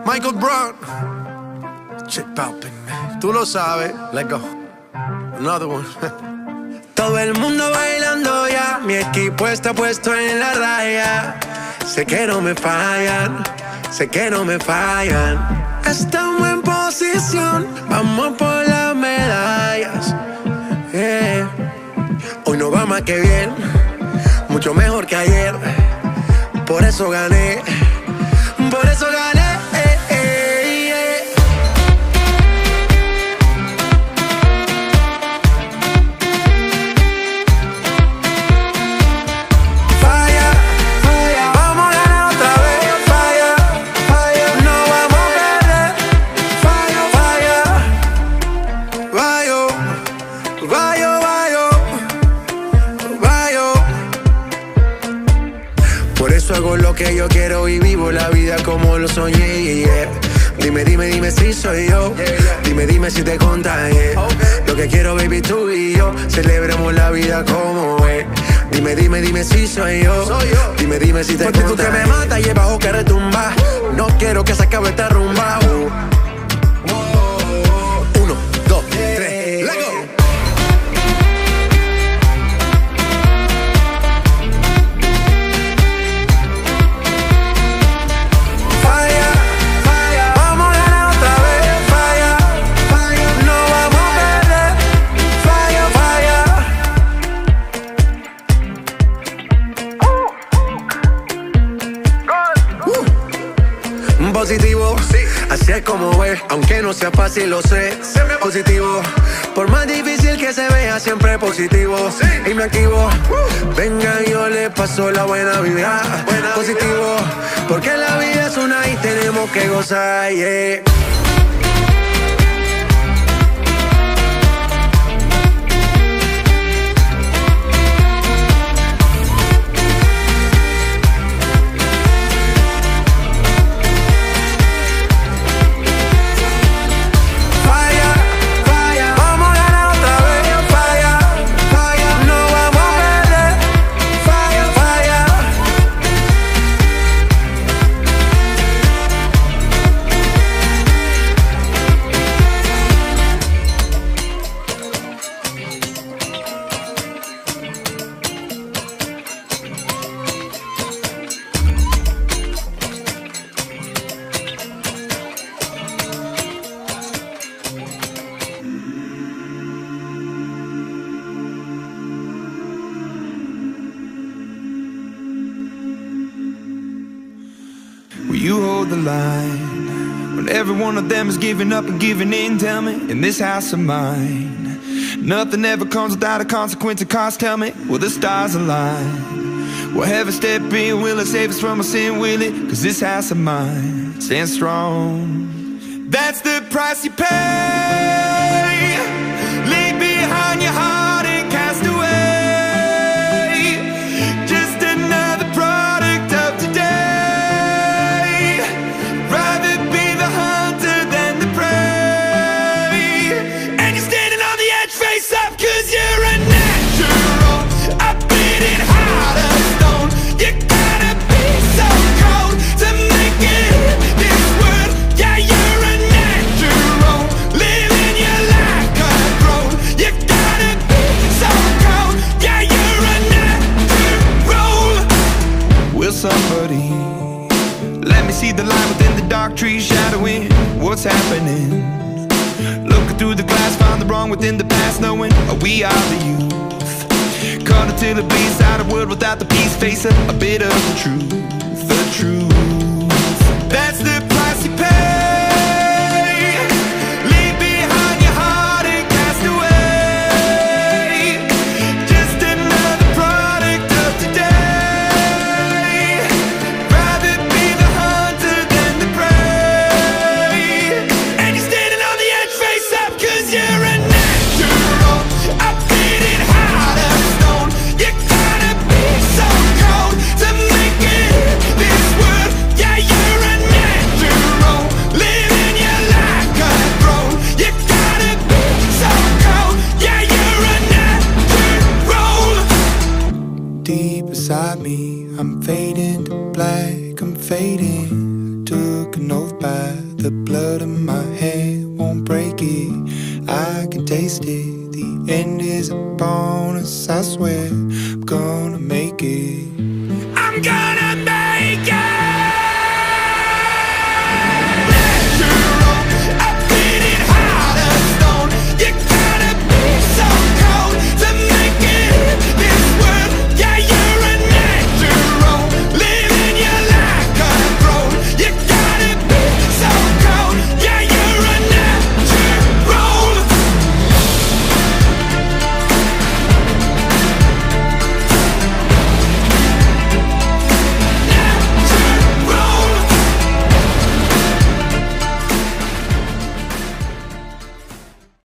Michael Brown. Check popping, man. Tú lo sabes. Let's go. Another one. Todo el mundo bailando ya. Mi equipo está puesto en la raya. Sé que no me fallan. Sé que no me fallan. Estamos en posición. Vamos por las medallas. Yeah. Hoy no va más que bien. Mucho mejor que ayer. Por eso gané. Por eso gané. Hago lo que yo quiero y vivo la vida como lo soñé, yeah. Dime, dime, dime si soy yo. Dime, dime si te contagié. Lo que quiero, baby, tú y yo. Celebremos la vida como es. Dime, dime, dime si soy yo. Dime, dime si te contagié. Porque tú que me matas y el bajo que retumba. No quiero que se acabe esta rumba. 1, 2, 3, let's go. Positivo, así es como es, aunque no sea fácil, lo sé. Positivo, por más difícil que se vea, siempre positivo. Y me activo, venga, yo le paso la buena vibra. Positivo, porque la vida es una y tenemos que gozar, yeah. You hold the line when every one of them is giving up and giving in. Tell me, in this house of mine, nothing ever comes without a consequence of cost. Tell me, will the stars align? Will heaven step in? Will it save us from our sin? Will it? Cause this house of mine stands strong. That's the price you pay. Leave behind your heart and cast away. Just another product of today. Somebody, let me see the light within the dark trees shadowing what's happening. Looking through the glass, find the wrong within the past, knowing we are the youth. Caught until it bleeds out a world without the peace, face a bit of the truth, the truth. That's the price you pay. This world The blood in my hand won't break it. I can taste it. The end is a bonus, I swear I'm gonna make it.